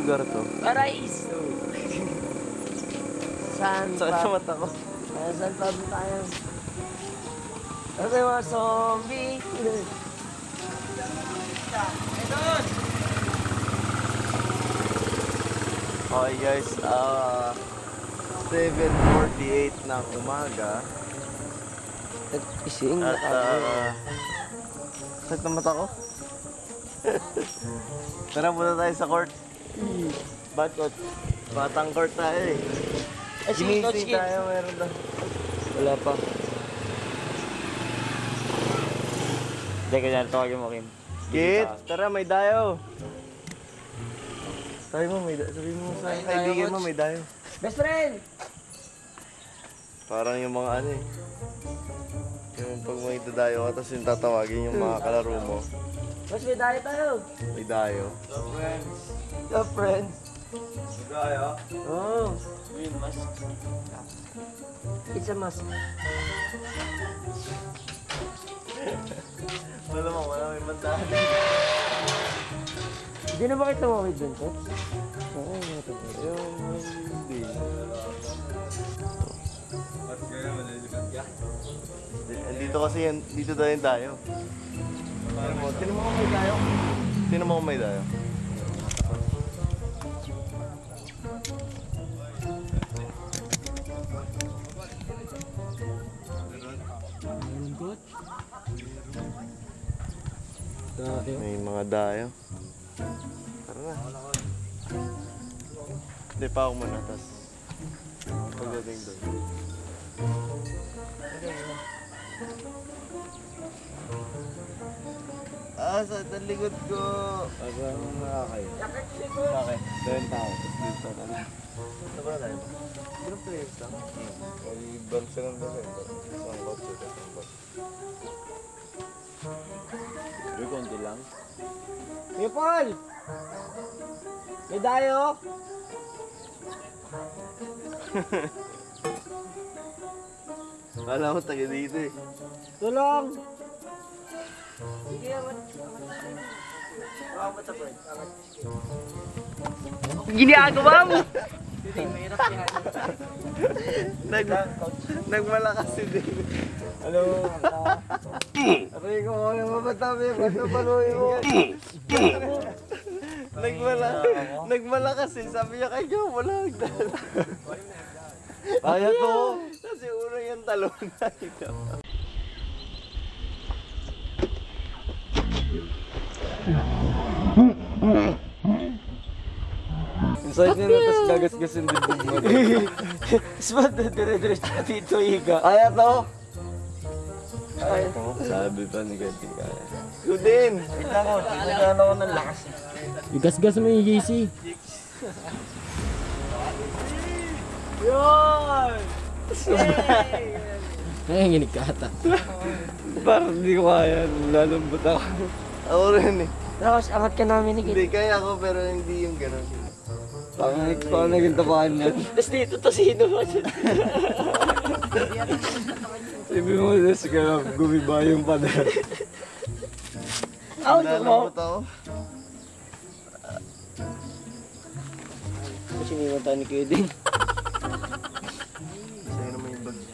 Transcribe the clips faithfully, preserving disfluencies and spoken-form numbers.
lugar to? Paraiso. San Sakit sa mata ko. San Pablo tayo. Kasi mga zombie. Okay guys, ah... Uh, seven forty-eight ng umaga. Ising At uh, sakit na mata ko. Tara muna tayo sa court. Bad court. Batang court tayo eh. Ay, si Coach Ginising tayo, meron daw. wala pa. Hindi, kanya tawagin mo, Kim. Kit, tara may dayo. Sabi mo, may dayo. Sabi mo sa May dayo, kaibigan mo, Coach. may dayo. Best friend! Parang yung mga ano eh. Yung pag may dadayo ka, tapos yung tatawagin yung mga kalaro mo. Mas may dahil tayo. May dayo. The friends. May dayo? Oh, Yun, mas. it's a must. Wala mo, wala may mandahan. Hindi na ba kita mawid dun, Coach? Oo, ito. Yung hindi. Dito kasi yan, dito daw yung dayo. Sino mo kung may dayo? Sino mo kung may dayo? Meron, Coach? May mga dayo. Tara na. Hindi pa ako muna, tas pagdating doon. Ah, sa likod ko. Aba, mga kayo. Bakit? Doon tao. Tapos dito na lang. Ano ba na tayo? Ilang players lang? Mag-ibang sila ng dami. Isang kotse, isang kotse. Uy, konti lang. Hey, Paul! May dayo? Kala ko taga dito eh. Tulong! Sige, amat. Amat. Ginagawa mo! Nag Nagmalakas si David. Hello, Aray ko, ano mapatabi? Ba't napaluhin mo? Nagmala Nagmalakas eh. Sabi niya kay Joe, wala nagdala. Kaya to. Kasi uno yung talon na ito. inside nila, tapos gagasgasin din din mo. Tapos ba, dire-diretso na dito, Iga? Kaya to. Ay, Sabi pa ni Gati kaya. Yun din. wait lang ko. Nagano ko ng lakas. Igas-gas mo yung J C. Yun! Nanginginig ka ata. Parang hindi ko kaya, lalambot ako. Ako rin eh. Tapos, angat ka namin ni Hindi, Kit. kaya ako pero hindi yung gano'n. Pangit pa naging tapakan yan. Tapos dito to sino ba dyan? Sabi mo, Des, kaya gumiba yung pader. Aw, mo! Lalambot ako. Kasi may mata ni Kuya din. Sa'yo naman yung bag.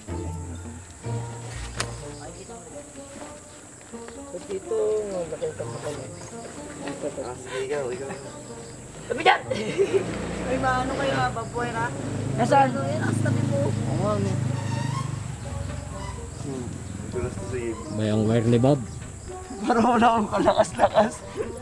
Tapos dito, nakita mo kami. Dito to. Ah, sige, ikaw, ikaw. Tabi dyan! Ay, maano kayo ha? Babuhay na? Nasaan? Ano yun? As tabi mo. Oo nga, no. Hmm. Tulas to sa iyo. Bayang wire ni Bob. Parang wala akong kalakas-lakas.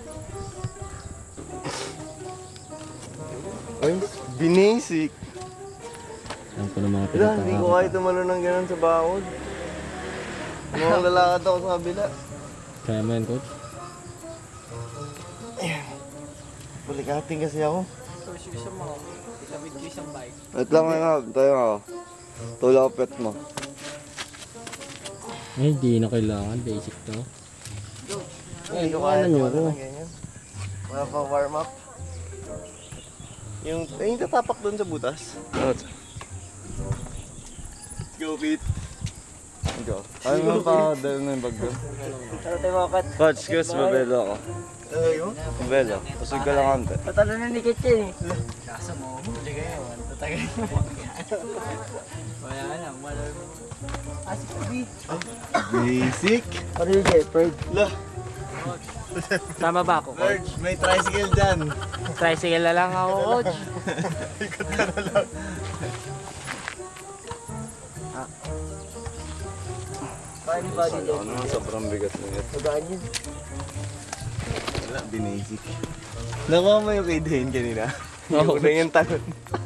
Ay, binasic. Alam ko ng mga Wala, hindi ko pinatawag. kahit tumalo ng gano'n sa bakod. Mga lalakad ako sa kabila. Kaya mo yan, Coach? Balikating kasi ako. First yung isang mga. Itabid ko isang bike. Wait lang nga, tayo nga. Tula ko pet mo. Eh, hindi na kailangan. Basic to. Hindi ko ano kaya nyo tumalo ako? ng ganyan. Wala pa warm up. Yung, ay, yung tatapak doon sa butas. Let's go, Pete. Ikaw. Ay mo pa dahil na yung bag doon. Ano tayo mga kat? Coach, excuse mo, belo ako. Belo. Pasig ka lang kante. Patalo na ni Kitchen eh. Kaso mo, huli kayo. Tatagay mo. Wala lang, wala mo. Asik ko, B. Basic. Ano yun, Jeffrey? Lah, Tama ba ako, Lord, may tricycle dyan. Tricycle na lang ako, coach. Ikot ka na lang. Paano ba dito? Ano naman, sobrang bigat na yun. Magaan yun. Wala, binasic. Nakuha mo yung kay Dane kanina. Oo. Una yung talon.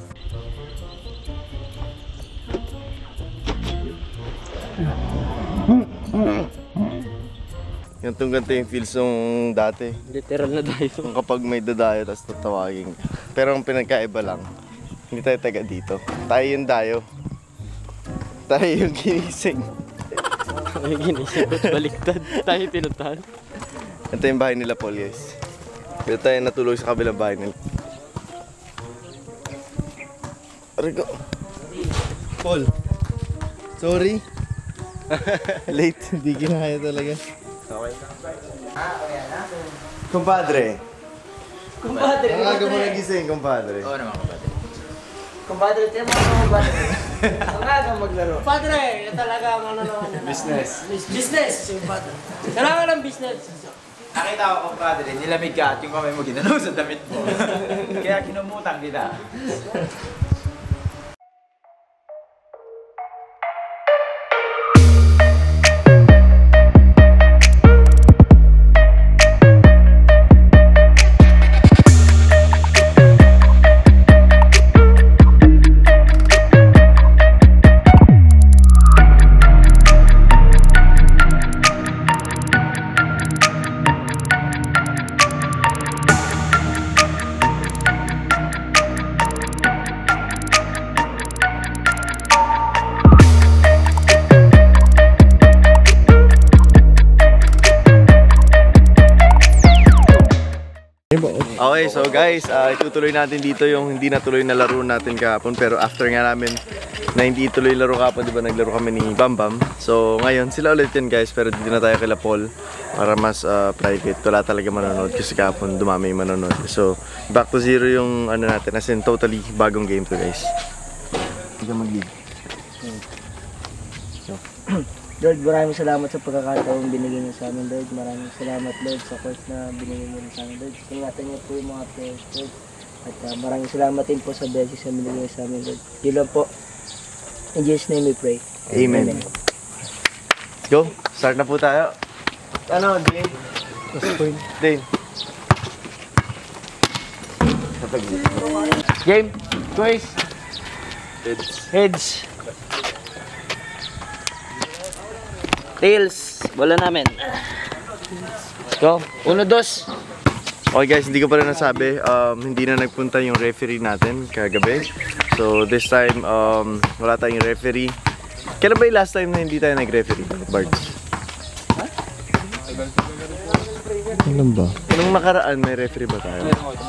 Yung tong ganito yung feels nung dati. Literal na tayo. Kung kapag may dadayo, tapos tatawagin ka. Pero ang pinagkaiba lang, hindi tayo taga dito. Tayo yung dayo. Tayo yung ginising. May ginisip at baliktad. Tayo pinuntahan. Ito yung bahay nila, Paul, guys. Dito tayo natulog sa kabilang bahay nila. Rico. Paul. Sorry. Late. Hindi kinakaya talaga. Okay. Kumpadre. Kumpadre. Ang aga mo nagising, kumpadre. Oo naman, kapatid. Kumpadre, tiyan mo mga kumpadre. Ang aga maglaro. Padre, yan talaga ang ano naman na. Business. Business! Yung padre. Kailangan ng business. Nakita ko kung padre, nilamig ka at yung kamay mo ginalaw sa damit mo. Kaya kinumutang kita. Okay, so guys, uh, itutuloy natin dito yung hindi natuloy na laro natin kahapon. Pero after nga namin na hindi ituloy laro kahapon, di ba naglaro kami ni Bam Bam. So ngayon, sila ulit yan guys, pero dito na tayo kila Paul para mas uh, private. Wala talaga manonood kasi kahapon dumami yung manonood. So back to zero yung ano natin, as in totally bagong game to guys. Hindi ka mag-lead. Lord, maraming salamat sa pagkakataong binigay niyo sa amin, Lord. Maraming salamat, Lord, sa course na binigay niyo sa amin, Lord. Ingatan niyo po yung mga players, Lord. At uh, maraming salamat din po sa blessings na binigay sa amin, Lord. Yun lang po. In Jesus' name we pray. Amen. Amen. Let's go. Start na po tayo. Ano, Dane? Dane. Game. Choice. Heads. Heads. Tails. Bola namin. Go. Uno, dos. Okay guys, hindi ko pa rin nasabi, um, hindi na nagpunta yung referee natin kagabi. So this time, um, wala tayong referee. Kailan ba yung last time na hindi tayo nag-referee, Bards? Alam ba? Nung nakaraan, may referee ba tayo?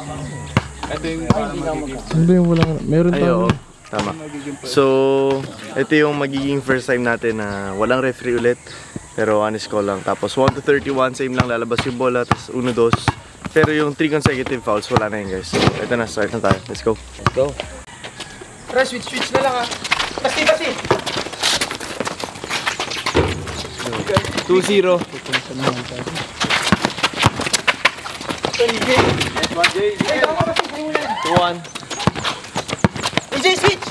Ano ba yung wala? Meron Ay, oo. tayo. Tama. So, ito yung magiging first time natin na walang referee ulit. Pero honest call lang. Tapos one to thirty-one, same lang lalabas yung bola. Tapos uno, dos. Pero yung three consecutive fouls, wala na yun guys. So, ito na, start na tayo. Let's go. Let's go. Tara, switch, switch na lang ha. Basti, basti! two zero. two one. A J, switch!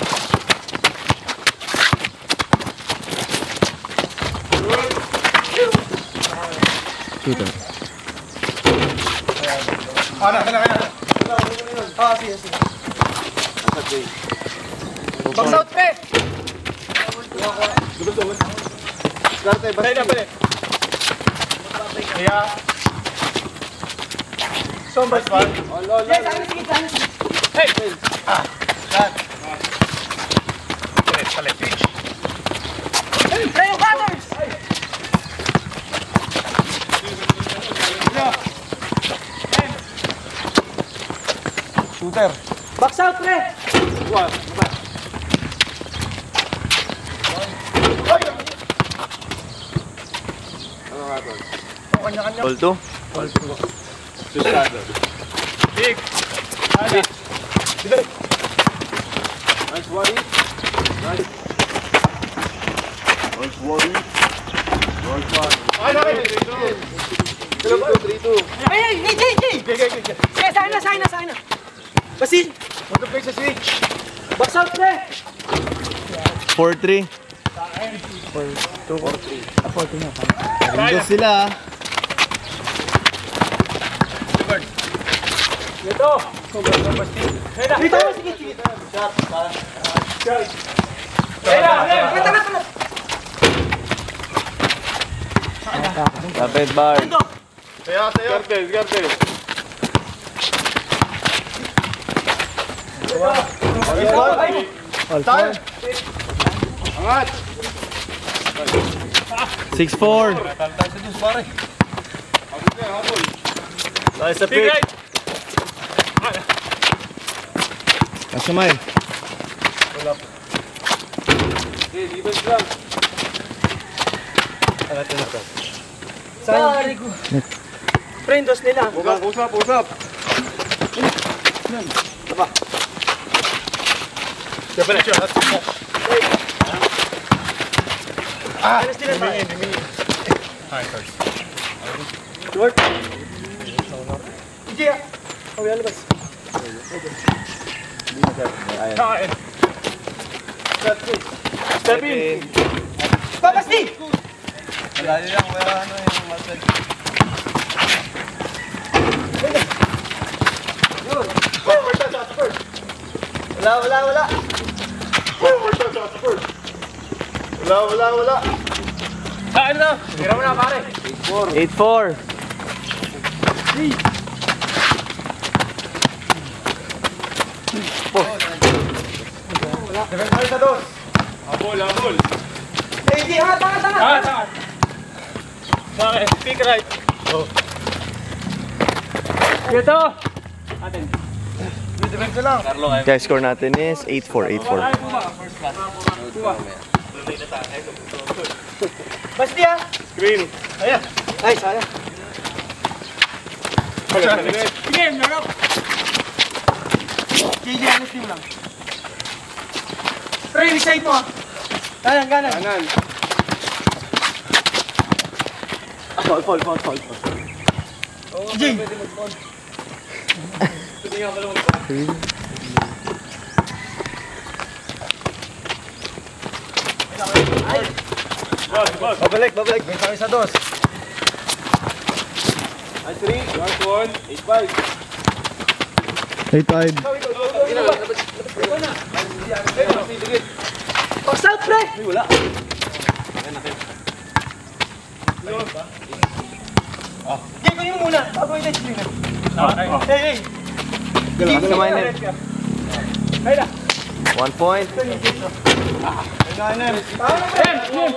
Shooter. Ano, ano, ano? Ah, sige, sige. Box out, pre! Start tayo, Balik na, balik. Kaya... Sombras pa. Yes, ano, sige, sige. Hey! Ah, start. Palit, palit, switch. Hey, play yung cutters! Shooter. Box out, pre! Ball two. Big. Big. Big. Nice worry. Nice. Nice worry. Nice one. Ay, nakay! three two, three two. Ay, ay, hey, hey, hey! Kaya sa akin na, sa akin na, sa akin na. Basil! Huwag ka play sa switch. Box out, pre! four three. Rindos sila. Ito! Dito! Sige, sige! Tama, tama, tama! Lapit bar. Saya, saya. Skarte, skarte. All Angat. six four. Nice sa pick. Kasamay. Okay, defense lang. Sorry ko. Prendos nila. Usap, usap, usap. Taba. Siapa nak shot? Ah, dimingin, dimingin. Hai, sorry. Short. Ije. Oh, yan labas. Kain. Step in. Babas di! Malali lang, wala ano yung muscle. Wala, wala, wala. Wala, wala, wala. Kain na. Tira mo na, pare. eight four. Defense sa dos. Abol, abol. Eh, di, angat, angat, angat. Angat, angat. Bakit? Pick right. Oh. Ito. Defense lang. Guys, score natin is eight four. eight four. Basti ah. Screen. Ayan. Ay, sayang. Sige, narap. J J, ano team lang? Pre, reside mo ah. Kanan, kanan. Kanan. Fall, fall, fall, fall. J. Boss, boss. Babalik, babalik. May kami sa dos. Ay, three. One, one. Eight, five. eight five. Box out, pre. Wala. J, kunin mo muna. Bago yung screen na. Okay. Hey, hey. Kasamay na. Ay na. One point. Tama na, pre.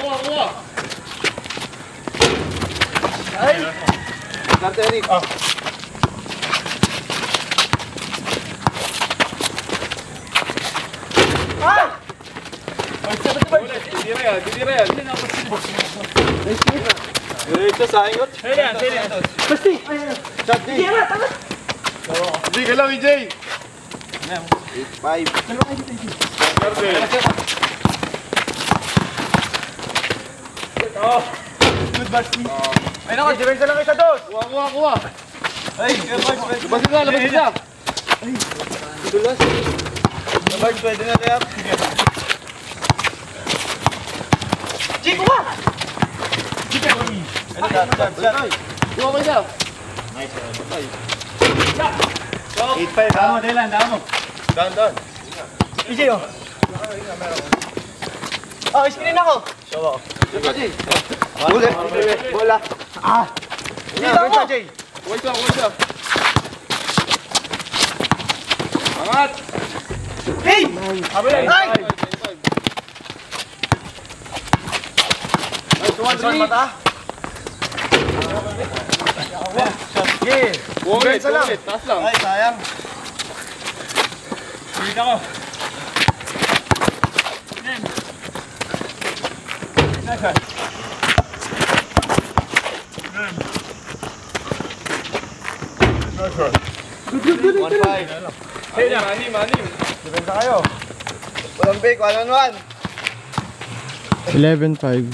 Ay. Kante, Eric. Ah! Titira yan, titira yan. Diretso sa ingot. Basti. Ay, ay. Shot Hindi, D. angat, angat. Hindi ka lang, E J. eight five. Karte. Good, Basti. Ay, naku, defense lang kayo sa dos. Kuha, kuha, kuha. Ay, Labasin na, labasin na. dulas. Labag, pwede na kaya. J, kuha. Ano, shot, shot, shot. Kuha mo siya. eight five, damo, Dylan, damo. Down, down. J, oh. Oh, screen ako. Huli. Bola. Dito ako. Huwag siya, huwag siya. Angat! Hey! Ay! Nice one, three. Sige. Ulit, ulit. Taas lang. Ay, sayang. Dito ako. one five. Hey, manim, manim. Depensa kayo. Walang break, one on one. eleven five.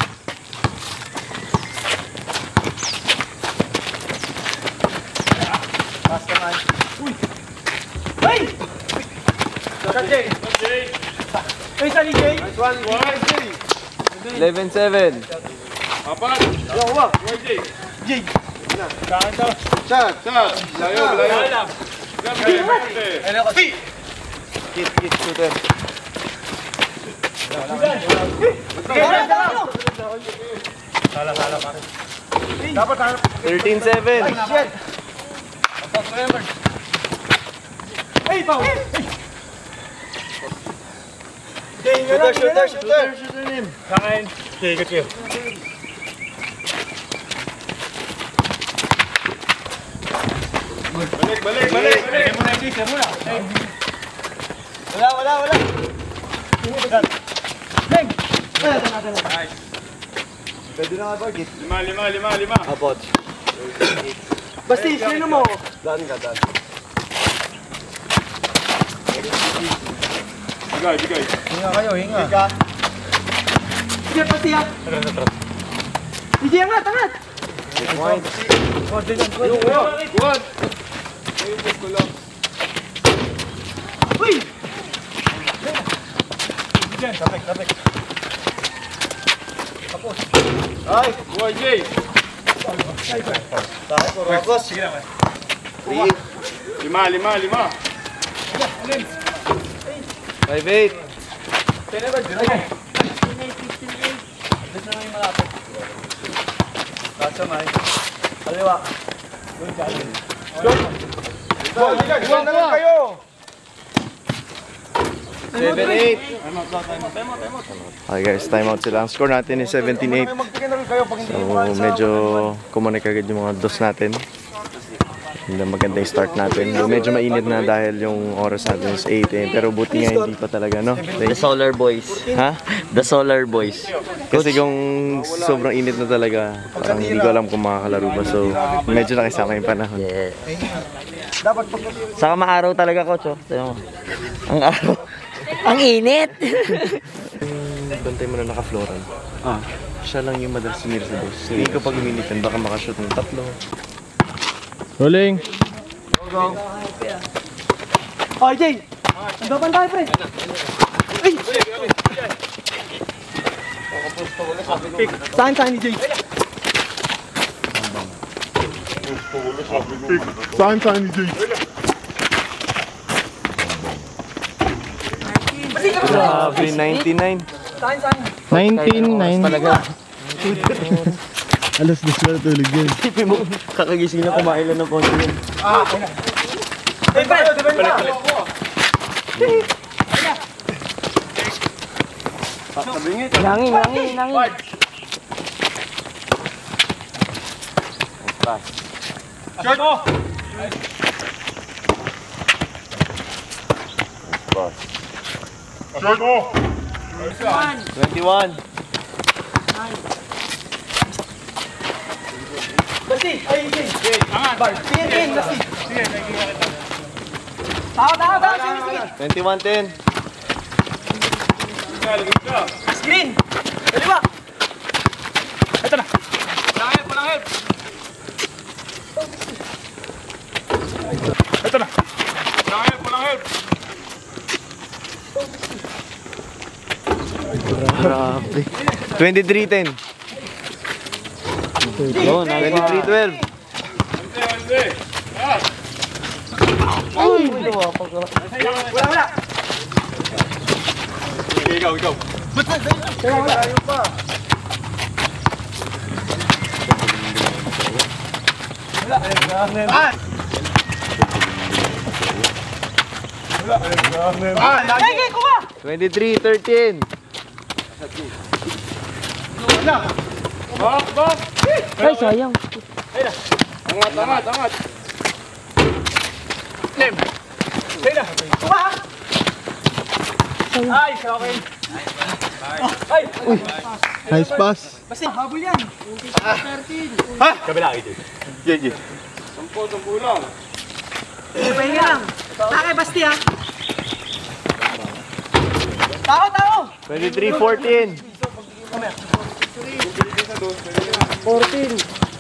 Pass naman. eleven seven. Apat. Shot. Shot. Layo, layo. Hit, hit, shooter. thirteen seven. Shooter, shooter, shooter. Balik, balik, balik. Wala, wala, wala. Pwede na nga target. Lima, lima, lima, lima. Abot. Basta sino mo? Daan ka, daan. Bigay, bigay. Hinga kayo, hinga. Hinga. Sige, pati ah. Sige, angat, angat. Point. One. Uy! Ay! Boy, Jay. Tayo, Coracos. Sige naman. Three. Lima, lima, lima. Five eight. Kaso man. Kaliwa. Boy, bigay. One na lang kayo. seven eight. Okay guys, time out sila. Ang score natin is seventeen eight. So medyo kumonek agad yung mga dos natin. Hindi maganda yung start natin. Medyo mainit na dahil yung oras natin is eight eh. Pero buti nga hindi pa talaga, no? The Solar Boys. Ha? The Solar Boys. Kasi kung sobrang init na talaga, parang hindi ko alam kung makakalaro ba. So medyo nakisama yung panahon. Yeah. Saka maaraw talaga, coach. Oh. Tignan mo. Ang araw. Ang init! Bantay mo na naka-floral. Ah. Siya lang yung madalas sumira sa dos. Hindi ko pag uminit yan, baka makashoot ng tatlo. Rolling. Oh, Jay! Andapan tayo, pre! Ay! Saan, saan ni Jay? Saan saan ni Jay? Grabe, ninety-nine. Saan, saan? nineteen nine. Alas dos na tulog yun. Tipin mo, kakagising na kumain lang ng konti yun. Ay, pre! Balik, Nangin, nangin, nangin. Pass. Short mo. Pass. Short mo. twenty-one. Basti! Ay, Jay! Angat. Bar! Tingin, tingin! Basti! Tao, tao, tao! Sige, sige! twenty-one ten. Galing ka. Screen! Kaliwa! Ito na! Walang help, walang help. Ito na! Walang help, walang help. Grabe. twenty-three ten. twenty-three twelve. Ante, ante. Ah. Wala, wala! Sige, ikaw, ikaw. Tayo pa. Ah, Ay, ay, kuha! twenty-three thirteen. Bak, bak. Ay, sayang. Angat, angat, angat. Kuha! Ay, okay. Ay! Nice pass. Basti, habol yan. Sampo, sampo lang. Pahinga lang. Takay, Basti ha. Tao, tao! twenty-three fourteen. fourteen.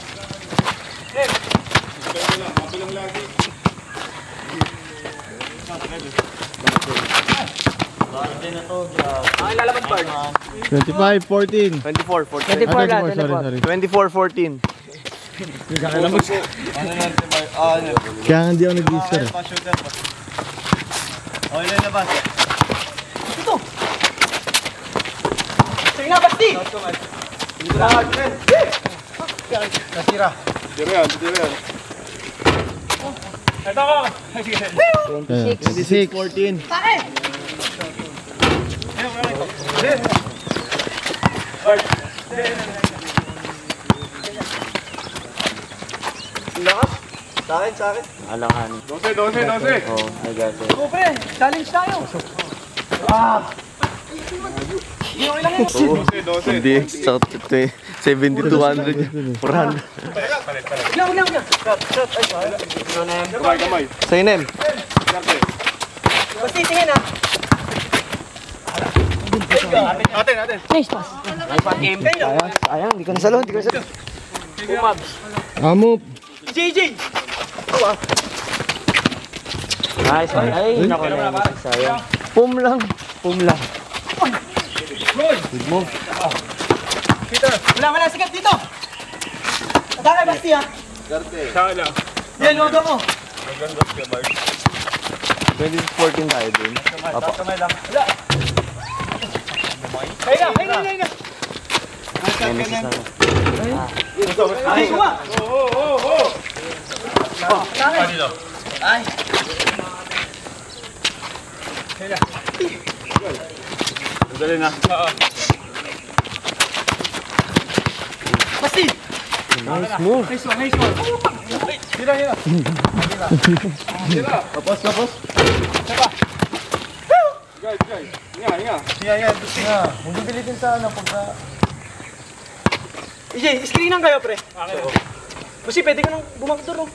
Ay, lalabas Bard. twenty-five fourteen. twenty-four fourteen. twenty-four lang, sorry, twenty-four. sorry. twenty-four fourteen. Kaya nga hindi ako nag-i-score. Okay lang labas. Ito. Sige nga, Basti! Nasira. Tira yan, tira yan. twenty-six. twenty-six fourteen. Takay! Lakas. Sa akin, sa akin. Dose, dose, dose. Go, pre! Challenge tayo! Dose, dose. Hindi, sa seventy-two hundred. four hundred. Huwag na, huwag na! Kamay, kamay. Sa inem. Basti, tingin ha! Atin, atin. Nice pass. Game kayo! Sayang, sayang. Di ko nasalo, di ko nasalo. Amo. J J! Nice one. Ay, naku na. Sayang. Pum lang. Pum lang. Wala, wala, sikat dito! Takay, Basti ha! Saan lang? Yan, huwag ako! twenty-six fourteen tayo dun. Pahinga, pahinga, pahinga! Ay, kuha! Oo, oo, oo. Ay! Dali na. Basti! Nice move. Nice one, nice one! Hira, hira. Hira. Tapos, tapos. Guys, guys. Inga, inga. Nga, nga. Nga. Magbibilitin sa ano pagka... E J, screenan kayo, pre. Basti, pwede ka nang bumagdor, no?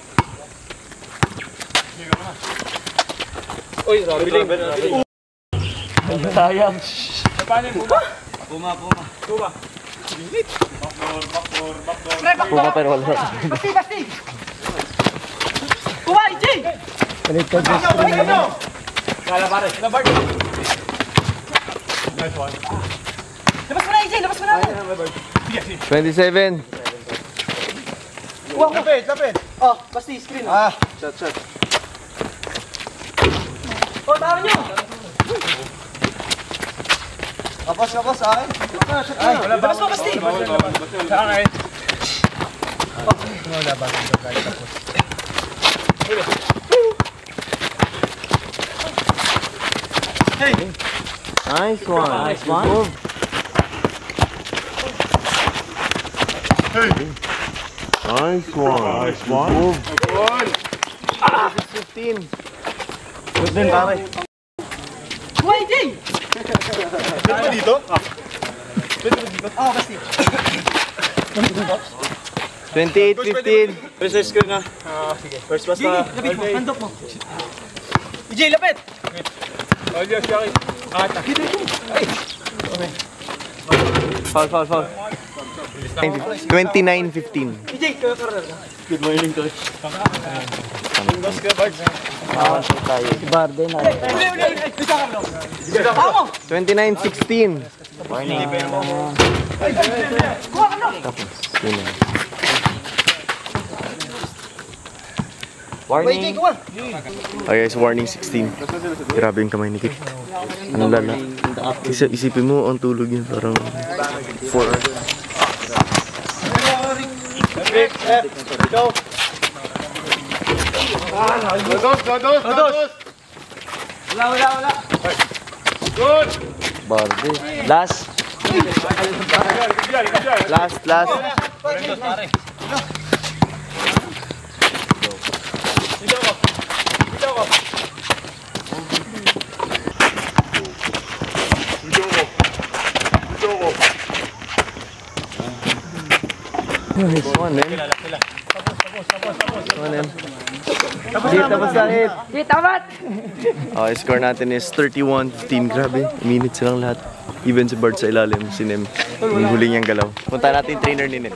Uy, biling. Sayang. Paano yung buba? Puma, puma. Buba. Pre, Puma bakto! pero wala. Basti, Basti! Kuha, E J! Connected na Ikaw, screen. ikaw, ikaw! Kala pare. Labard. Labas mo na, E J! Labas mo na! twenty-seven. Kuha ko! Lapit, lapit. Oh, Basti, screen. Ah, shot, shot. Oh, tama nyo! Kapos, kapos sa akin. Ay, labas mo, Basti! Saan kayo? Nice one. Nice one. Move. Nice one. Nice one. Move. Good. fifteen. Good din, pare. Kuha, E J! Pwede ba dito? Ah. Pwede ba dito? Oh, Basti. twenty-eight fifteen. First sa screen na. Ah, sige. First pass Gigi, na. lapit mo, handok mo. E J, lapit! Oh, Diyos, Jackie. Ata. Foul, foul, foul. twenty-nine fifteen. E J, kayo corner ka. Good morning, coach. Dos ka, Bard. Si Barden. Uli, uli, uli! Bisa ka, bro! Tama mo! twenty-nine sixteen. Kuha ka, bro! Warning. E J, kuha! Okay guys, warning sixteen. Grabe yung kamay ni Kit. Ang lala. Isa, isipin mo, ang tulog yun. Parang four hours. Ikaw. Dos, dos, dos, dos. Wala, wala, wala! Good. Barde. Last. Ibigay, ibigay. Last, last. Dito ko. Dito ko. Dito ko. Dito ko. Nice one, man. Ano yan? Hindi, tapos sakit. Di, tamat! Okay, score natin is thirty-one fifteen. Grabe, minutes silang lahat. Even si Bart sa ilalim, si Nem. Yung huli niyang galaw. Punta natin yung trainer ni Nem.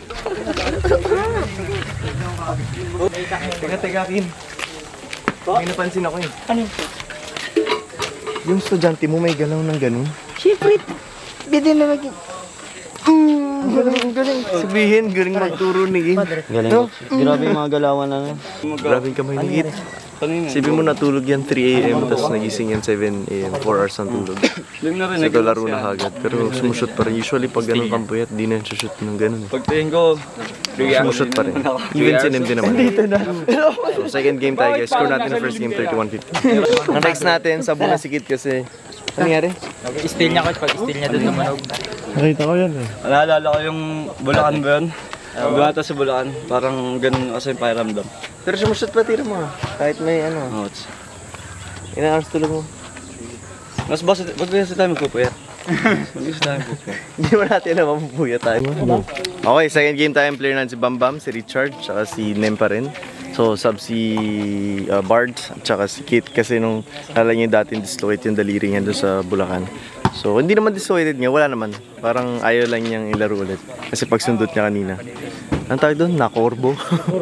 Teka, teka, Kim. May napansin ako eh. Ano? Yung estudyante mo may galaw ng ganun. Siyempre, bidin na naging... Mm, galing, galing. Sabihin, galing magturo ni Kim. Galing. Grabe yung mga galawan na. Grabe yung kamay ni It. Sabi mo natulog yan three A M tapos nagising yan seven A M four hours ang tulog. So ito laro na kagad. Pero sumushoot pa rin. Usually pag ganun kang puyat, di na shoot ng ganun eh. Pagtingin ko, Sumushoot pa rin. Even si Nem din naman. So second game tayo guys. Score natin ang first game thirty-one fifteen. Ang next natin, sabo na si Kit kasi. Ano nangyari? Steal niya coach, pag steal niya doon tumunog. Nakita ko yan eh. naalala ko yung Bulacan ba yun? Bumata sa Bulacan, parang ganun kasi yung pakiramdam. Pero sumushoot pa tira mo. Kahit may ano. Oh, it's... Ilang hours tulog mo. Mas boss, wag kasi tayo magpupuyat. Wag kasi tayo magpupuyat. Hindi mo natin alam mapupuya tayo. Okay, second game tayo. Player natin si Bam Bam, si Richard, tsaka si Nem pa rin. So, sub si uh, Bard, tsaka si Kit kasi nung kala niya dati dislocate yung daliri niya doon sa Bulacan. So, hindi naman dislocated niya, wala naman. Parang ayaw lang niyang ilaro ulit. Kasi pagsundot niya kanina. Ang tawag doon? Nakorbo.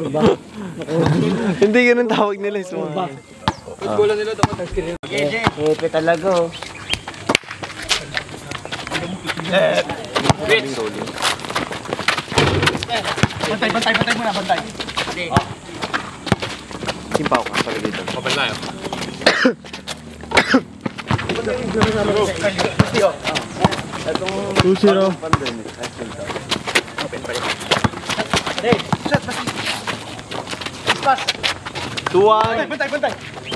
Hindi ganun tawag nila. Sumama. Pagkulan nila dapat ang screen. Hepe talaga oh. Bantay, bantay, bantay muna, bantay. Simpaw ka pala dito. Kapal na yun. two zero. two one. Bantay, bantay.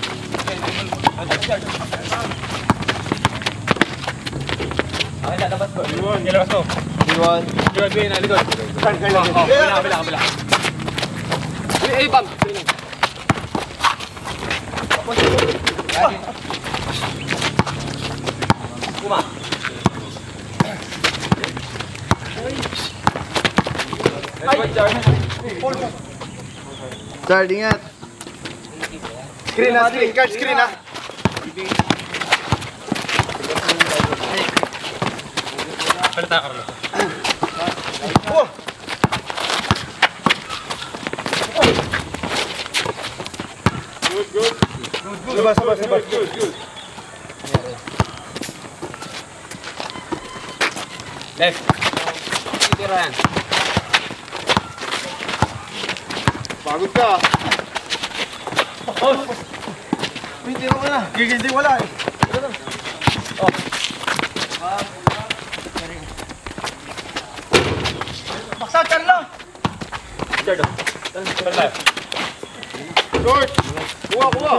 Okay, lalabas ko. Nilabas ko. two one. Likod, Gwen, likod. Kabila, kabila, kabila. Eh, bam! Kuma. Chard, ingat. Screen na, screen. Card screen na. Palita, Carlo. Good, good. Labas, labas, labas. Good, good. Left. Tira yan. Pagod ka. Hindi mo na. Gigil wala eh. Baksak, Carlo! Carlo. Carlo. George! Kuha, kuha!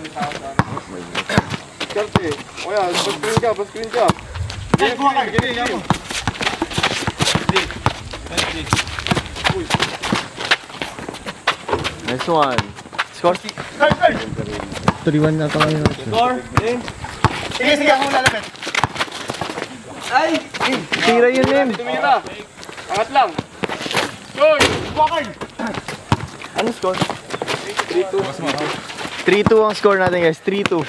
Karte. O yan, pa-screen ka, pa-screen ka. Gini, gini, gini, gini. Nice one. Score. three one na tayo. Score. Sige, sige, ako lalapit. Ay! Tira yun, Nem. Tumira. Angat lang. George! Bakay! Ano score? three two ang score natin guys. three two.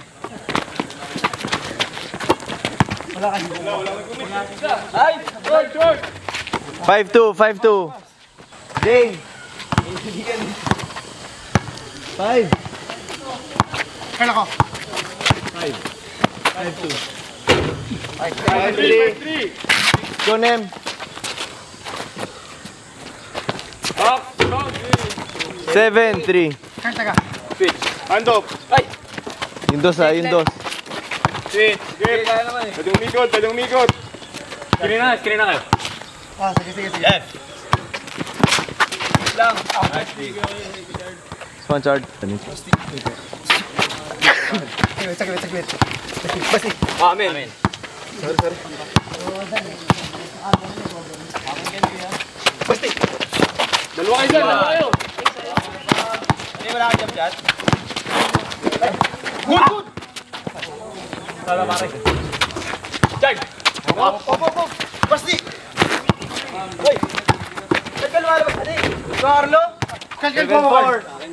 Ay! George, George! five two. five two. Jay. five. Kala ko. Five, three, three. Go, Nem. Up, down. seven three. Kanta ka. Switch. Hand off. Ay! Yung dos ah, yung dos. Switch. Grip. Kaya naman eh. Pwedeng umikot, pwedeng umikot. Screen na, screen na kayo. Ah, sige, sige, sige. Left. Lang. One chart. Saglit, saglit, saglit. Basi. Amen. Amen. Sorry, sorry. Basti. Dalawa kayo dyan, dalawa kayo. Hindi wala kang jump shot. Good, good. Tala pare. Jag. Op, op, op, op. Basti. Hoy. Nagkalwa ba kasi? Carlo? seven four.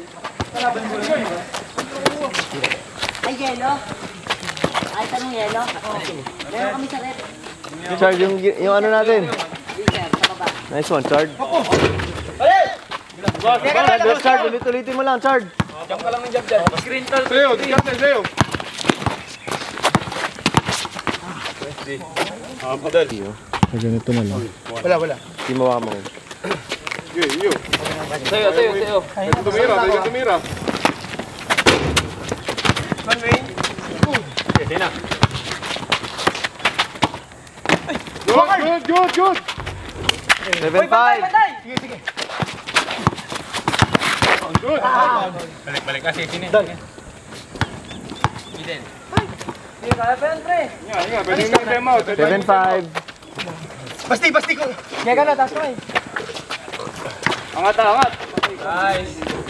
Ay, yelo. Ay, tanong yelo. Meron kami sa rep. Chard, yung, yung ano natin. Sir, sa baba. Nice one, Chard. Chard, Chard, ulit-ulitin mo lang, Chard. Jump ka lang ng jump dyan. Screen tall. Sayo, captain, sayo. Ah, padal. Sa ganito na lang. Wala, wala. Hindi mawa mo. Yo, yo. Sayo, sayo, sayo. Pwede tumira, pwede tumira. Good, good, good, good. seven five. Good. Nga, nga, pwede yung time out. seven five. Basti, basti ko. Kaya ka na, taas ko eh. Angat, angat. Nice.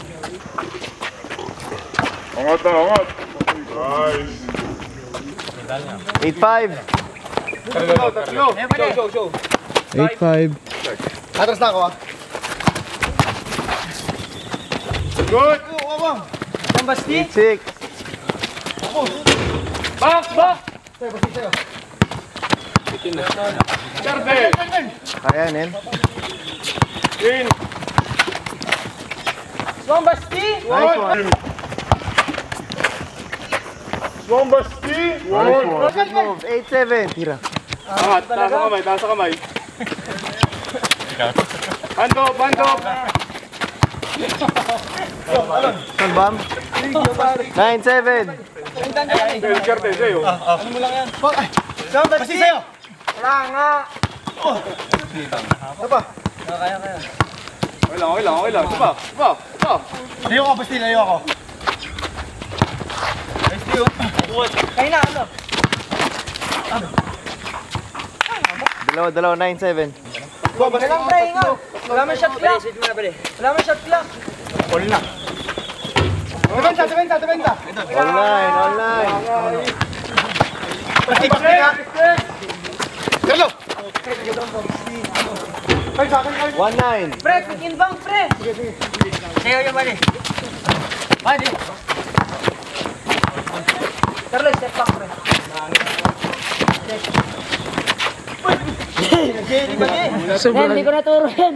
Angat, angat. Nice. eight five. Tatlo, tatlo. Show, show, show. eight five. Atras na ako ah. Good. eight six. Back, back. Charde. Kaya, Nen. In. Nice one. Bombasti. Nice one. Good move. eight seven. Tira. Angat, taas ang kamay, taas ang kamay. Bando, bando. Saan, Bam? nine seven. Sayo, Charde, sayo. Basti sa'yo. Okay lang, okay lang, okay lang. Diba? Diba? Diba? Layo ako, basti, layo ako. Kaya na, ano? Dalawa, dalawa. nine seven. Basta lang, pre, nga. Wala man shot clock. Wala man shot clock. All na. Tabenta, tabenta, tabenta. Online, online. Basti, basti ka. Carlo. one nine. Pre, quick inbound, pre. Sayo yung mali. Mali. Carlo, step back, pre. Hindi ko naturo yan.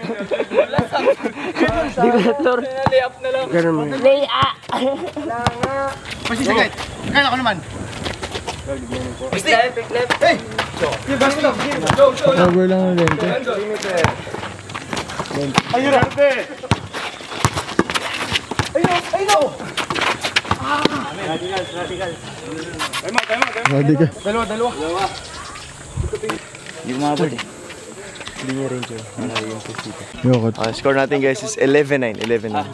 Hindi ko naturo. Layup na lang. Ganun mo. Lay, ah. Basti, sagay. Kaya ako naman. Basti. Left, left. Basti, Show, show lang. Cover lang ng lente. Ayun, Charde. Ayun, ayun. Time out, time out, time out. Ready ka. Dalawa, dalawa. Yokot. Ang score natin, guys, is eleven nine. eleven nine.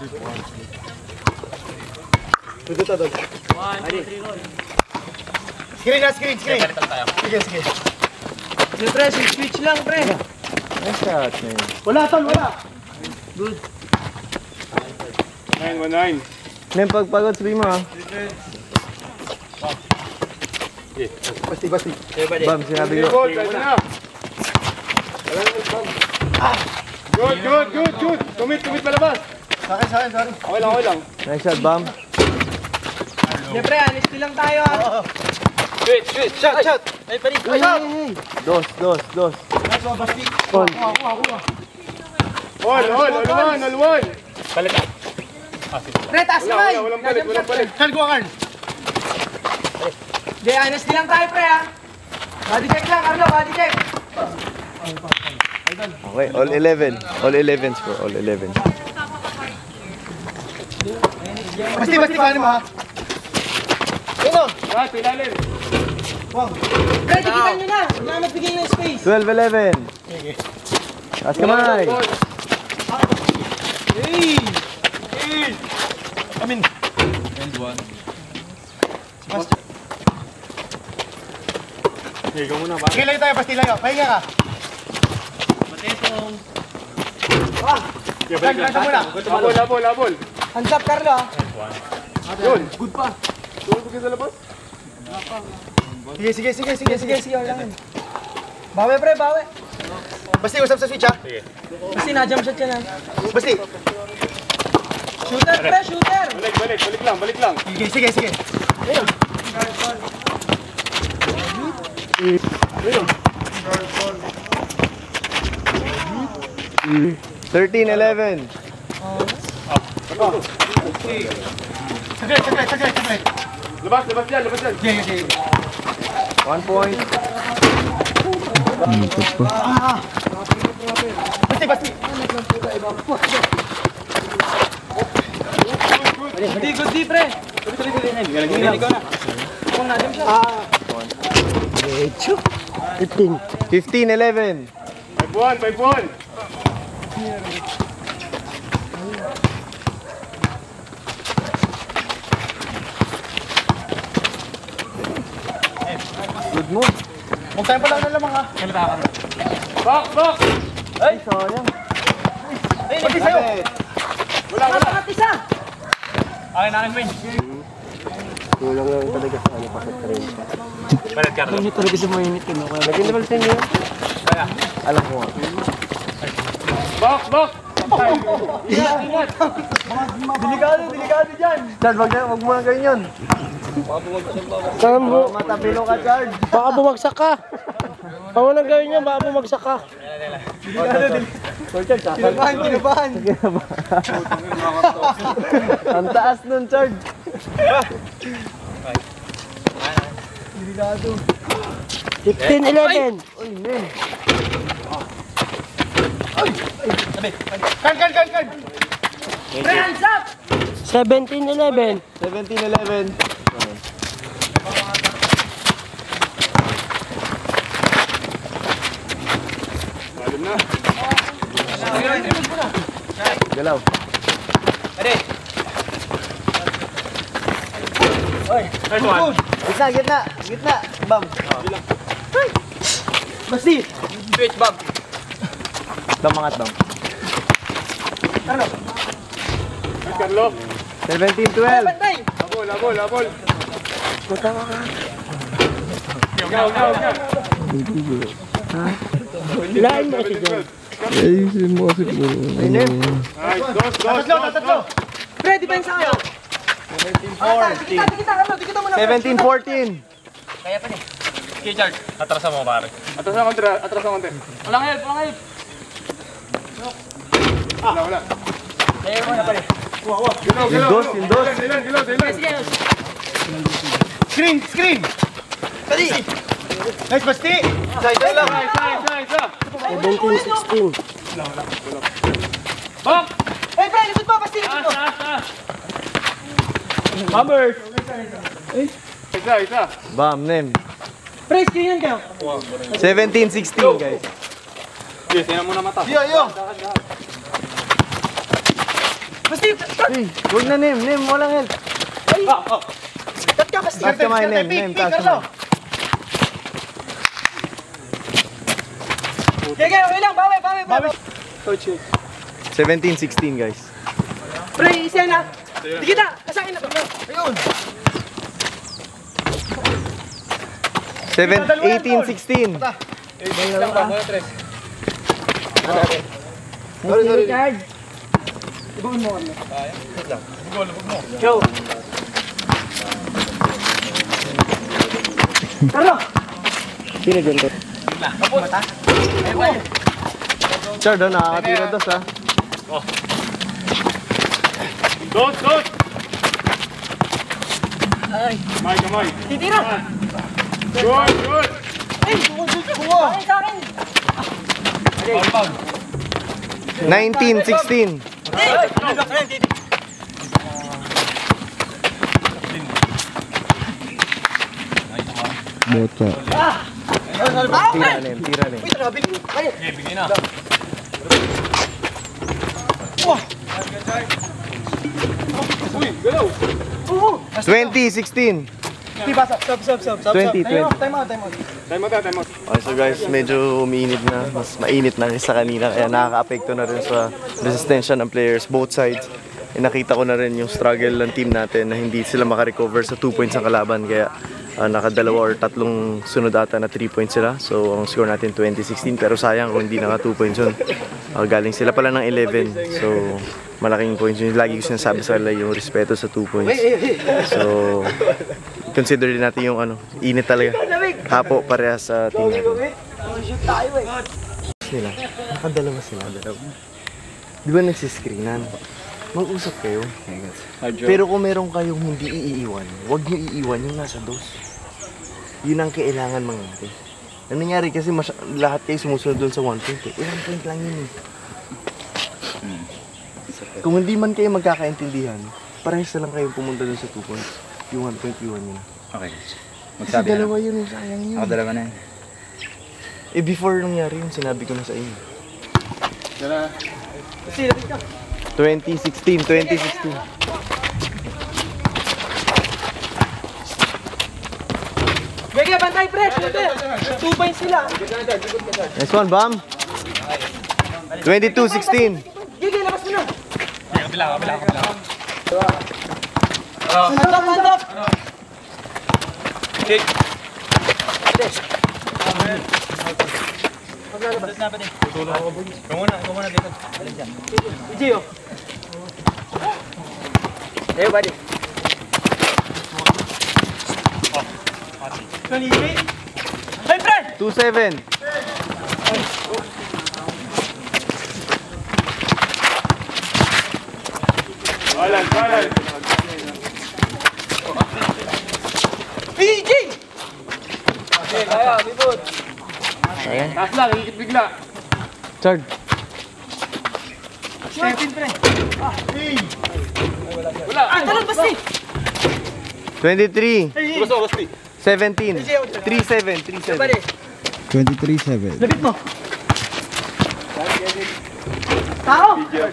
Screen na, screen, screen. Sige, sige. Sige, pre, switch lang, pre. Nice shot, man. Wala, tol, wala. Nine, one, nine. Nen, pagpagod, sabi mo, ha? Basti, basti. Bam, sinabi ko. Good, pwede na. Good, good, good, good. Tumit, tumit palabas. Sa akin, sa akin, sorry. Okay lang, okay lang. Nice shot, Bam. Siyempre, honesty lang tayo, ha. Shoot, shoot. Shot, shot. Ay, pari. Hey, hey, hey. Dos, dos, dos. All. All, all, all one, all one. Pre, taas Wala, kamay. wala, walang balik, walang balik. Saan ko, Carl? Hindi, honesty lang tayo, pre, ha. Body check lang, Carlo, body check. Okay, all eleven. All eleven score, all eleven. Basti, basti, paano mo, ha? Ino. Ah, pilalim. Pre, tikitan nyo na. Huwag na magbigay ng space. twelve eleven. Taas kamay. Hey! Amin. Okay, ikaw muna ba? Sige, layo tayo, basti, layo. Pahinga ka. Okay, balik Ganto muna. Labol, labol, labol. Hands up, Carlo, ha. Yun. Good pa. Tulog ka sa labas? Sige, sige, sige, sige, sige, sige, wala lang. Bawi, pre, bawi. Basti, usap sa switch, ha? Sige. Basti, na-jump shot yan, ha? Basti. Shooter, pre, shooter! Balik, balik, balik lang, balik lang. Sige, sige, sige. thirteen eleven. Saglit, saglit, saglit, saglit. Labas, labas yan, labas yan. Sige, sige. One point. Ikot pa. Basti, basti. Hindi, good di, pre. Galing ko na. Kung natin siya. fifteen. fifteen eleven. Five one, five one. Good move. Huwag tayo pa lang na lamang ha. Kalita ka na. Back, back. Ay, sayang. Ay, hindi sa'yo. Wala, wala. Akin na akin, Wayne. Kulang lang talaga sa ano, pakit ka rin. Balat ka. Hindi talaga sa mainit yun. Lagyan naman sa inyo. Kaya. Alam ko nga. Back, back. Delikado, delikado dyan. Chad, wag, na, wag mo na ganyan. Saan mo? Matapilo ka, Chad. Baka bumagsak ka. Baka nang gawin niya, baka bumagsak ka. Kinabahan, kinabahan. Ang taas nun, Chad. fifteen eleven. Kan, kan, kan, kan. seventeen eleven. seventeen eleven. Malim na. Galaw. Ready? Oy, Nice one. Gitna, gitna. Gitna. Bam. basti. Switch, Bob. Damangat, bam. Nice, Carlo. seventeen twelve. Bantay. Abol, abol, abol. Ikaw, ikaw, ikaw. Lain mo kasi dyan. Ayusin mo kasi siguro. Ayun. Nice, dos, dos, Tatlo, dos, tatlo. dos. Pre, depensa kayo. seventeen fourteen. Dikita, dikita, ano, dikita mo na. seventeen fourteen. Kaya pa ni. Okay, Charles. Atrasan mo, pare. Atras na konti, atras na konti. Walang help, walang help. Wala, wala. Kaya mo na, pare. Gilaw, Yung gilaw. dos, yung dos. Dilan, dilan, dilan. Sige. Screen, screen. Kali. Nice, basti. Side lang. Isa, isa, isa. seventeen sixteen. Back. Eh, pre, likod pa, basti. Likod pa. Hammers. Isa, isa. Bam, nem. Pre, screen yan kayo. seventeen sixteen, guys. Yes, tingnan mo na mata. Yo, yo. Basti, Uy, huwag na, nem. Nem, walang help. tat ka, basti. Taas kamay, nem. Nem, taas kamay. Kaya, kaya, okay lang, bawi, bawi, bawi. seventeen sixteen, guys. Pre, isa na. Dikita, kasakin na. Ayun. seven, eighteen sixteen. Sorry, sorry. Card. Yo. Carlo. Sino dyan to? Chad, oh, nakakatira dos, ha. Dos, dos. Ay. Kamay, kamay. Titira. Good, good. Ay, sumugod ko. Ay, sa akin. nineteen sixteen. Ay, nagak na, titik. Bota. Tira, nem. Tira, nem. Uy, grabe. Ay, Bigay na. Uy, galaw. twenty sixteen. diba, stop, stop, stop, stop, stop. twenty, Time out, twenty. time out, time out. Time out, time out. Okay, so guys, medyo umiinit na. Mas mainit na sa kanina. Kaya nakaka-apekto na rin sa resistensya ng players, both sides. Eh, nakita ko na rin yung struggle ng team natin na hindi sila makarecover sa two points ang kalaban. Kaya uh, nakadalawa or tatlong sunod ata na three points sila. So ang score natin twenty sixteen, pero sayang kung hindi na nga two points yun. Uh, galing sila pala ng eleven. So malaking points yun. Lagi ko sinasabi sa kanila yung respeto sa two points. So consider din natin yung ano, init talaga. Hapo parehas sa team natin. Sila, nakadalawa sila, dalawa. Di ba nagsiscreenan? Mag-usap kayo. Pero kung meron kayong hindi iiwan, huwag nyo iiwan yung nasa dos. Yun ang kailangan mangyari. Ang nangyari kasi masya- lahat kayo sumusunod doon sa one point. Eh. Ilang point lang yun eh. Kung hindi man kayo magkakaintindihan, parehas na lang kayo pumunta doon sa two points. Yung one point, iwan nyo na. Okay. Kasi dalawa yun, sayang yun. Ako dalawa na yun. Eh before nangyari yun, sinabi ko na sa inyo. twenty sixteen, twenty sixteen. Gege, bantay, pre! Two points sila. Next one, Bam. twenty-two sixteen. Gege, labas mo na. Handok, handok! Gio. Eh, buddy. Hey, friend! two seven. Hey, G! Okay, kaya, libot. Taas lang, higit bigla. Charge. seventeen, pre. Ah. Wala. Ah, talag, basti! twenty-three. seventeen. three seven, three seven. Buddy, twenty-three seven. labit mo. Tao!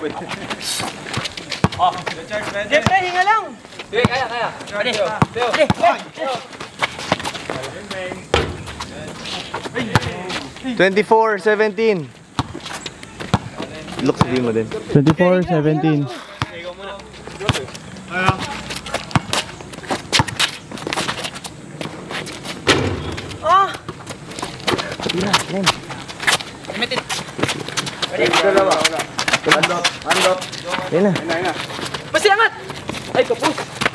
Oh, Jeff, pre, hinga lang. Sige, kaya, kaya. Buddy, buddy, twenty-four seventeen. Look, sabihin mo din. twenty-four seventeen. Ah! Yan na. Basti, angat! Ay, kapus.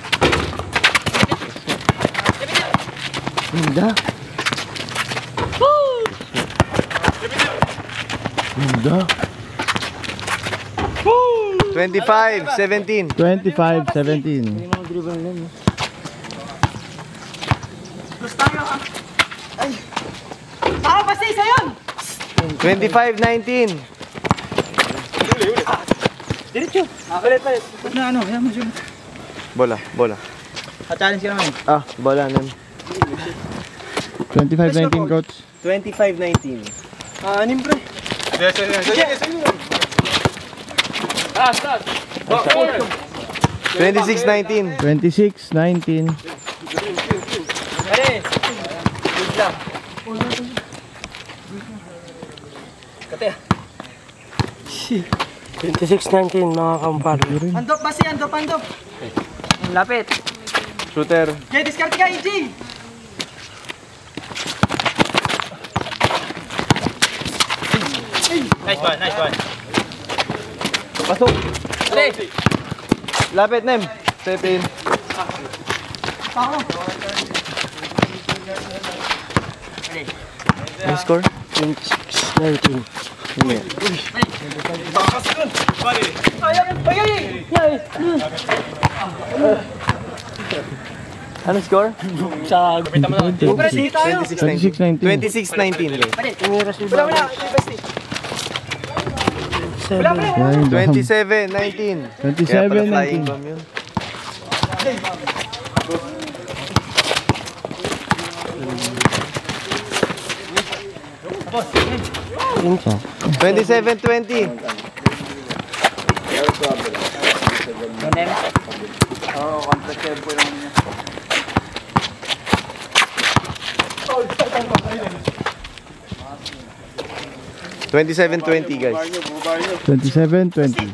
Ganda. Ganda. twenty-five seventeen. twenty-five seventeen. Gusto tayo, ah. Ay. Tao, basti, isa yun! twenty-five nineteen. Diretso. Ah, palit, palit. Na ano, yan mo siya. Bola, bola. Ka-challenge ka naman. Ah, bola nun. twenty-five nineteen, coach. twenty-five nineteen. Ah, anim, pre. Taas, taas. twenty-six nineteen. twenty-six nineteen. Pare. Good lang. Kate. twenty-six nineteen mga kamparo. Andop, basti, andop, andop. Lapit. Shooter. Okay, discard ka, E J. Nice one, nice one. Pasok. Pare. Lapit, Nem. Step in. Pako. Ano score? twenty-six nineteen. Ay, ay, ay, ay. Ay. Ano score? Sa Pare, sige tayo. twenty-six nineteen. twenty-six nineteen. Pare. Wala, wala. Ito, basti. Wala, pre. Yan yung Bam. twenty-seven nineteen. twenty-seven Kaya pala flying nineteen. bomb yun. twenty-seven twenty. twenty-seven twenty, guys. twenty-seven twenty.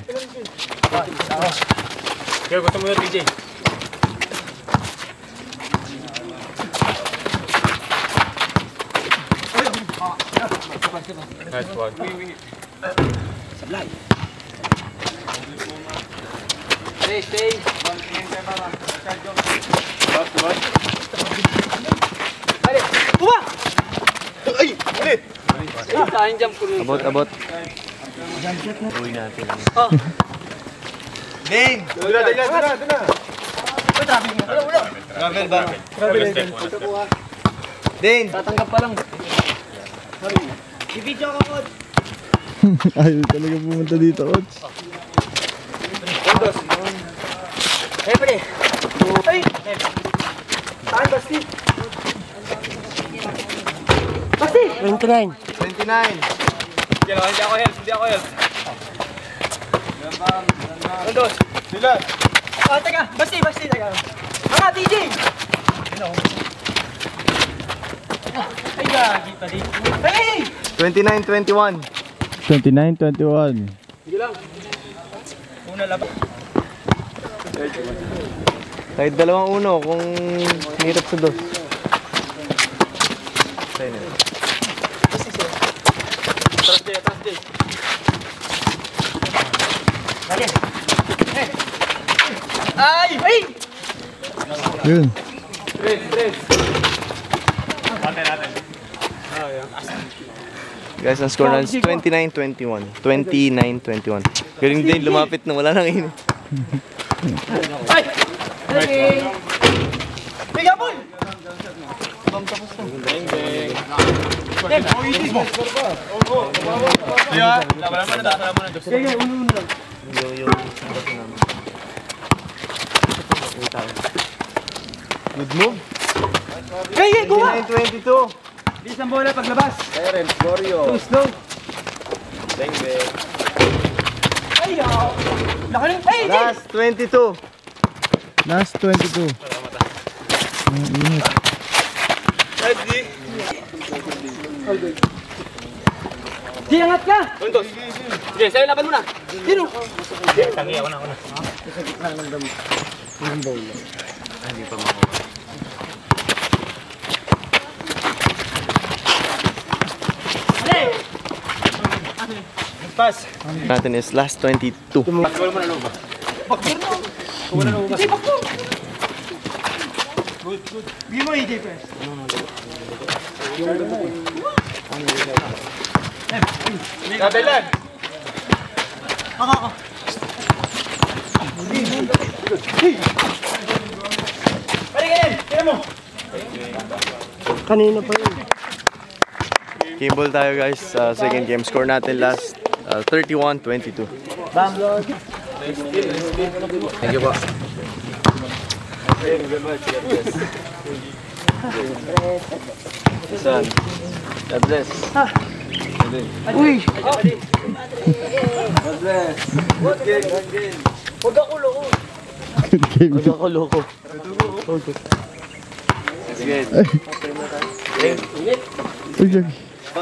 Kaya gusto mo na, D J. Nice one. Stay, stay. Ay! Ulit! Saan jump ko rin? Abot, abot. Uwi natin. Dane! Doon na, doon na, doon na, doon na. Travel ba? Dane! Tatanggap pa lang. Bibidyo ko ko. Ayaw talaga pumunta dito, Ots. Eh, pre. Ay! Saan, Basti? Basti! twenty-nine. twenty-nine. Hindi ako help, hindi ako help. Andos. Sila! Ah, teka. Basti, Basti, teka. Mga T J! Ay, gagi pa din. Hey! twenty-nine twenty-one. twenty-nine twenty-one. Sige lang. Una laban. Kahit dalawang uno kung hirap sa dos. Sa'yo na. Trust day, trust day. Dali. Ay! Ay! Yun. Tres, tres. Guys, ang score na is twenty-nine twenty-one. twenty-nine twenty-one. Galing din, lumapit na wala nang init. Ay! Ay! Bigyan mo! Good move. Hey, hey, kuha! twenty-nine twenty-two. Bilis ang bola paglabas. Terence Gorio. Too slow. Bang bang. Ay, oh. Laki ng... Ay, Jay! Last twenty-two. Last twenty-two. Ang init. Di, angat ka! Untos. Sige, sa'yo laban mo na. Sino? Pass. Natin is last twenty-two. Jay, bakto! Bigyan mo, A J, first. Kabelan! Ako, ako. Pari ka yan! Kaya mo! Kanina pa yun. Game ball tayo guys. Uh, second game score natin last uh, thirty-one twenty-two. Bam, Lord. Thank you po. Son, God bless. Uy! God bless. Good game, good game. Huwag ako loko. Good game. Huwag ako loko. It's good. Uy, Jackie.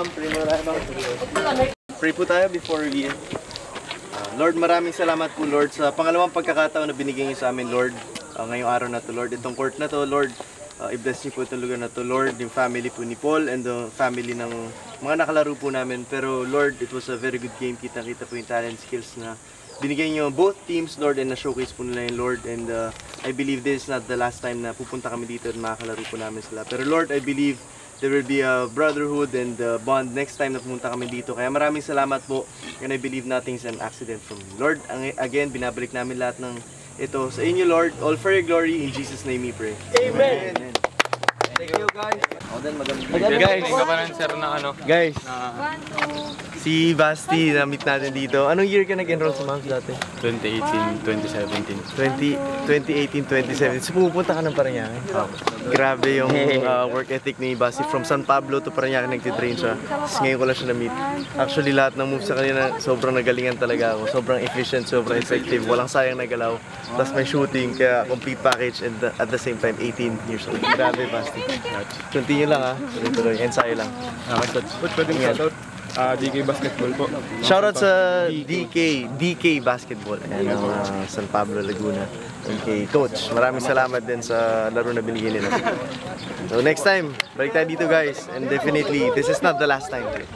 Pray po tayo before we end. Uh, Lord, maraming salamat po Lord sa pangalawang pagkakataon na binigay niyo sa amin Lord. Uh, ngayong araw na to Lord, itong court na to Lord. Uh, i-bless niyo po itong lugar na to Lord, yung family po ni Paul and the family ng mga nakalaro po namin. Pero Lord, it was a very good game. Kita-kita po yung talent skills na binigay niyo both teams Lord and na-showcase po nila yung Lord. And uh, I believe this is not the last time na pupunta kami dito at makakalaro po namin sila. Pero Lord, I believe there will be a brotherhood and uh, bond next time na pumunta kami dito. Kaya maraming salamat po. And I believe nothing's an accident from you. Lord, ang, again, binabalik namin lahat ng ito sa inyo, Lord. All for your glory. In Jesus' name we pray. Amen. Amen. Thank you, guys. O, then magandang Guys, hindi ka pa ng sir na ano. Guys, si Basti na-meet natin dito. Anong year ka nag-enroll sa Moms dati? twenty eighteen, twenty seventeen. twenty eighteen, twenty seventeen. So pupunta ka ng Parañaque. Grabe yung uh, work ethic ni Basti. From San Pablo to Parañaque nagtitrain siya. Tapos ngayon ko lang siya na-meet. Actually lahat ng moves sa kanina sobrang nagalingan talaga ako. Sobrang efficient, sobrang effective. Walang sayang na galaw. Tapos may shooting, kaya complete package and uh, at the same time eighteen years old. Grabe Basti. Continue lang ha. Tuloy-tuloy. Ensayo lang. Okay, coach, pwede mo shoutout? Ah, D K Basketball po. Shoutout sa D K, D K Basketball. Ayan ang uh, San Pablo, Laguna. and kay Coach. Maraming salamat din sa laro na binigyan nila. So next time, balik tayo dito guys. And definitely, this is not the last time. Ba't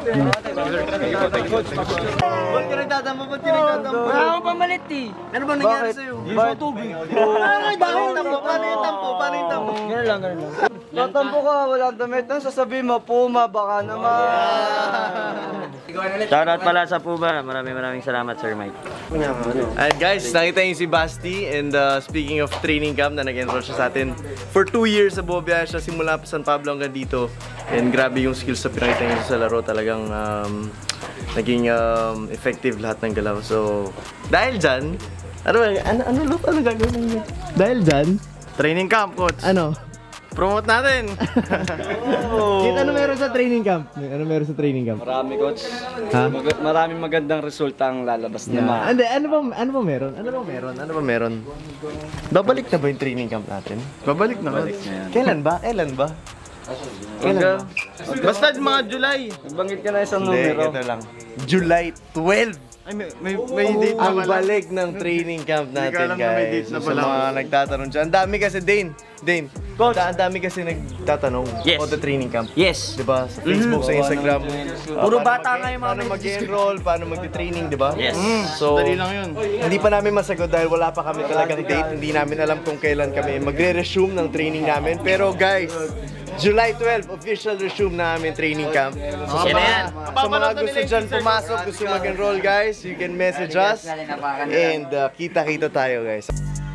ka nagtatampo? Ba't ka nagtatampo? Wala akong pamalit eh. Ano bang nangyari sa'yo? Yung tubig. Ay, paano yung tampo? Paano yung tampo? Paano yung tampo? Ganun lang, ganun lang. Tatampo ka, walang damit. Nang sasabihin mo, Puma, baka naman. Shoutout pala sa Puma. Maraming maraming salamat, Sir Mike. Alright guys, nakita niyo si Basti. And uh, speaking of training camp na nag-enroll siya sa atin. For two years sa Bobia siya, simula pa San Pablo hanggang dito. And grabe yung skills na pinakita niya sa laro. Talagang um, naging um, effective lahat ng galaw. So, dahil dyan, ano ba? Ano, ano, ano, ano gagawin mo? Dahil dyan, Training camp, coach. ano? Promote natin. Kit, ano meron sa training camp? Ano meron sa training camp? Marami, coach. Ha? Mag- maraming magandang resulta ang lalabas na mga. Hindi, ano ba, ano ba meron? Ano ba meron? Ano ba meron? Babalik na ba yung training camp natin? Babalik na. Babalik na yan. Kailan ba? Kailan ba? Kailan ba? Basta mga July. Nagbangit ka na isang Hindi, numero. ito lang. July twelve. Ay, may, may, may date na Ang pala. balik ng training camp Hindi natin, ko alam na may guys. date na So, sa pala. mga nagtatanong dyan. Ang dami kasi, Dane. Dane. Coach, ang dami kasi nagtatanong Yes. about the training camp. Yes. Diba? Sa Facebook, sa Instagram. Uh, Puro paano bata mag- nga yung mga Paano mag-enroll, paano mag-training, diba? Yes. So, Dali lang yun. hindi pa namin masagot dahil wala pa kami talagang date. Hindi namin alam kung kailan kami magre-resume ng training namin. Pero guys, July twelfth, official resume na aming training camp. So, sa Yan na mga, yan. sa mga gusto dyan pumasok, gusto mag-enroll guys, you can message us. And uh, kita-kita tayo guys.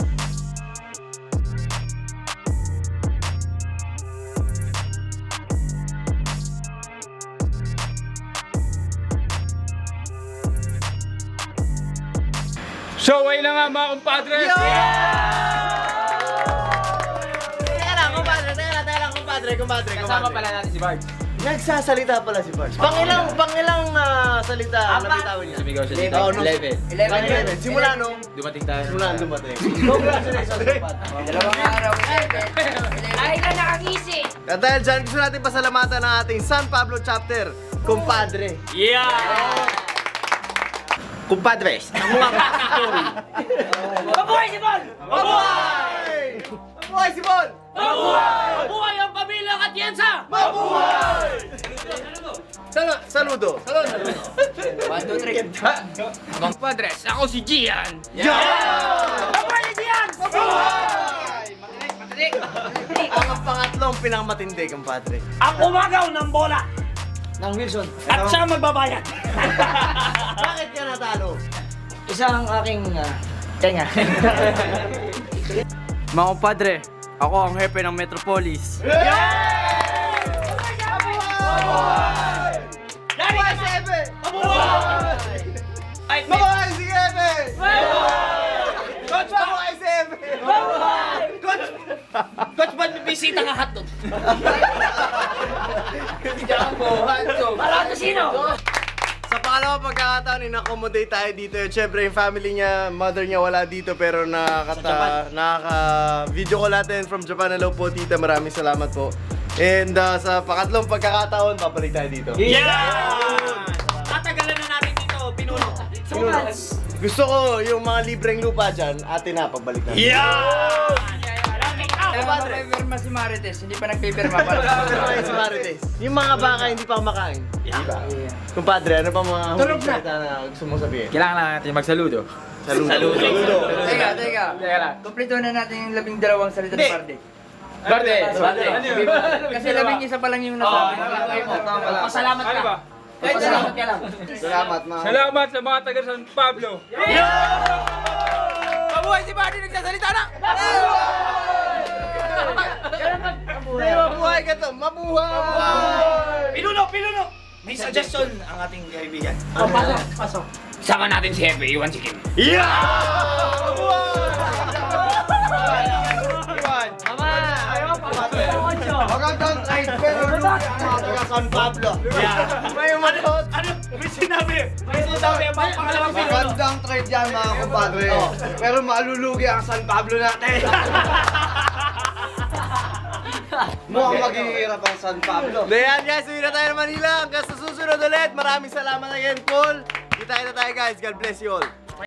So, ayun na nga mga kumpadres! Teka lang, kumpadre, teka lang, teka lang, kumpadre, kumpadre, Kasama pala natin si Bart. Nagsasalita pala si Bart. Pangilang, pangilang uh, salita, nabitawan niya. Sumigaw siya dito. Oo, no. eleven. eleven. Simula nung, Dumating tayo. simula nung dumating. Congratulations, kumpadre. Dalawang araw. Ay ka nakangisi. At dahil dyan, gusto natin pasalamatan ang ating San Pablo chapter, kumpadre. Yeah! Kumpadres! Mabuhay si Bon! Mabuhay! Mabuhay si Bon! Mabuhay! Mabuhay ang pamilyang Atienza! Saludo! Saludo! One, two, three. Mga kumpadres, ako si Gian! Mabuhay si Gian! Ang pangatlong pinakamatindi, kumpadre. Ang umagaw ng bola Nang Wilson. at siya magbabayad. Bakit ka natalo? Isang aking uh, tenga. Mga kumpadre, ako ang hepe ng Metropolis. Mabuhay si Epe! Mabuhay! Mabuhay si Epe! Coach, mabuhay si Epe! Coach, ba't may bisita ka hotdog? Parang sino? Sa pangalawang pagkakataon, in-accommodate tayo dito. Siyempre, yung family niya, mother niya wala dito, pero nakaka, nakaka-video call natin from Japan. Hello po, tita. Maraming salamat po. And uh, sa pangatlong pagkakataon, babalik tayo dito. Yeah! Tatagalan na natin dito, pinuno. Gusto ko yung mga libreng lupa dyan, atin na, pagbalik natin. Yeah! Kumpadre, pirma si Marites, hindi pa nagpipirma para sa Pero ayun si Marites, yung mga baka hindi pa kumakain. Diba? Kumpadre, ano pa mga huling salita na gusto mong sabihin? Kailangan lang natin magsaludo. Saludo. Saludo. Teka, teka. Teka lang. Kompleto na natin yung labing dalawang salita ni Barde. Barde! Barde! Kasi labing isa pa lang yung nasabi. Pasalamat ka. Pasalamat ka lang. Salamat, mga. Salamat sa mga taga San Pablo! Mabuhay si Barde, nagsasalita na! Mabuhay ka to! Mabuhay! Pinuno, pinuno! May suggestion ang ating kaibigan. Oh, pasok, pasok. Sama natin si Hepe, iwan si Kim. Magandang trade pero lupa ang mga taga San Pablo. May umatot. Ano? May sinabi! May sinabi ang mga pangalawang pinuno. Magandang trade yan mga kumpadre. Pero malulugi ang San Pablo natin. Mukhang maghihirap ang San Pablo. Ayan guys, uwi na tayo ng Manila. Hanggang sa susunod ulit. Maraming salamat again, Paul. Kita-kita tayo guys. God bless you all.